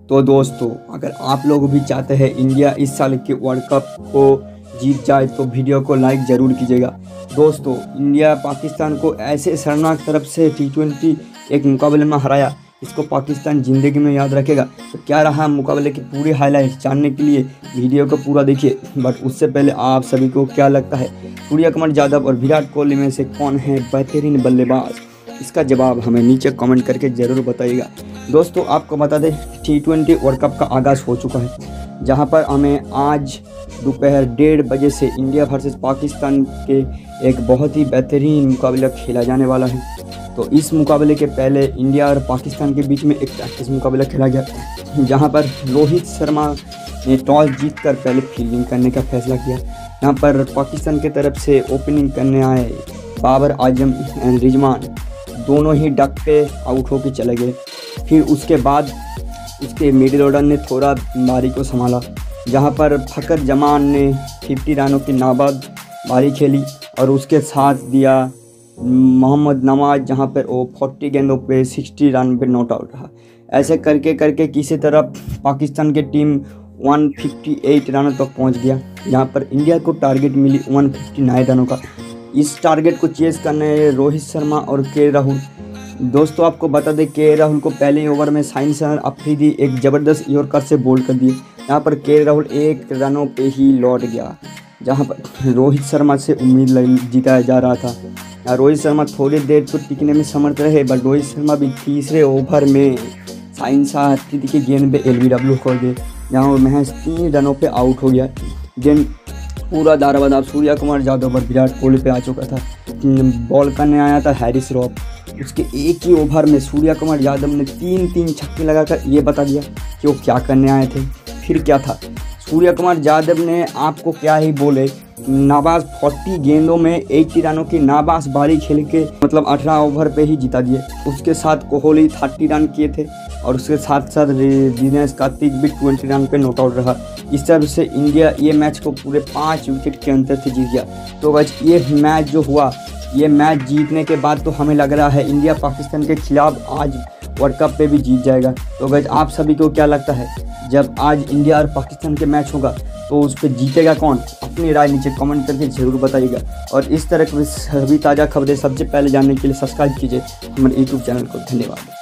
तो दोस्तों अगर आप लोग भी चाहते हैं इंडिया इस साल के वर्ल्ड कप को जीत जाए तो वीडियो को लाइक ज़रूर कीजिएगा। दोस्तों इंडिया पाकिस्तान को ऐसे शर्मनाक तरफ से T20 एक मुकाबले में हराया, इसको पाकिस्तान ज़िंदगी में याद रखेगा। तो क्या रहा मुकाबले की पूरी हाईलाइट जानने के लिए वीडियो को पूरा देखिए। बट उससे पहले आप सभी को क्या लगता है सूर्य कुमार यादव और विराट कोहली में से कौन है बेहतरीन बल्लेबाज? इसका जवाब हमें नीचे कमेंट करके ज़रूर बताइएगा। दोस्तों आपको बता दें T20 वर्ल्ड कप का आगाज़ हो चुका है, जहां पर हमें आज दोपहर 1:30 बजे से इंडिया वर्सेस पाकिस्तान के एक बहुत ही बेहतरीन मुकाबला खेला जाने वाला है। तो इस मुकाबले के पहले इंडिया और पाकिस्तान के बीच में एक प्रैक्टिस मुकाबला खेला गया, जहां पर रोहित शर्मा ने टॉस जीतकर पहले फील्डिंग करने का फैसला किया। यहां पर पाकिस्तान की तरफ से ओपनिंग करने आए बाबर आजम एंड रिजवान दोनों ही डक पे आउट होकर चले गए। फिर उसके बाद उसके मिडिल ऑर्डर ने थोड़ा बारी को संभाला, जहां पर फ़खर जमान ने 50 रनों की नाबाद बारी खेली और उसके साथ दिया मोहम्मद नवाज, जहां पर वो 40 गेंदों पे 60 रन पे नॉट आउट रहा। ऐसे करके करके किसी तरह पाकिस्तान की टीम 158 रनों तक पहुंच गया, जहां पर इंडिया को टारगेट मिली 159 रनों का। इस टारगेट को चेस करने रोहित शर्मा और के राहुल। दोस्तों आपको बता दें के राहुल को पहले ओवर में साइंस अफरीदी एक ज़बरदस्त यॉर्कर से बोल्ड कर दिए। यहाँ पर के राहुल 1 रनों पे ही लौट गया, जहाँ पर रोहित शर्मा से उम्मीद जीता जा रहा था। रोहित शर्मा थोड़ी देर तो टिकने में समर्थ रहे, बट रोहित शर्मा भी तीसरे ओवर में साइंस अफरीदी की गेंद पे LBW खो गए, जहाँ वो महज 3 रनों पे आउट हो गया। गेंद पूरा दारोमदार सूर्य कुमार यादव और विराट कोहली पे आ चुका था। बॉल करने आया था हैरिस रॉफ। उसके एक ही ओवर में सूर्य कुमार यादव ने 3 छक्के लगाकर ये बता दिया कि वो क्या करने आए थे। फिर क्या था, सूर्य कुमार यादव ने आपको क्या ही बोले, नाबाज 40 गेंदों में 80 रनों की नाबाज बारी खेल के मतलब 18 ओवर पे ही जिता दिए। उसके साथ कोहली 30 रन किए थे और उसके साथ साथ दिनेश कार्तिक भी 20 रन पे नॉट आउट रहा। इस तरह से इंडिया ये मैच को पूरे 5 विकेट के अंतर से जीत गया। तो गाइस ये मैच जो हुआ, ये मैच जीतने के बाद तो हमें लग रहा है इंडिया पाकिस्तान के खिलाफ आज वर्ल्ड कप पे भी जीत जाएगा। तो गाइस आप सभी को क्या लगता है, जब आज इंडिया और पाकिस्तान के मैच होगा तो उस पर जीतेगा कौन? अपनी राय नीचे कमेंट करके ज़रूर बताइएगा। और इस तरह की सभी ताज़ा खबरें सबसे पहले जानने के लिए सब्सक्राइब कीजिए हमारे YouTube चैनल को। धन्यवाद।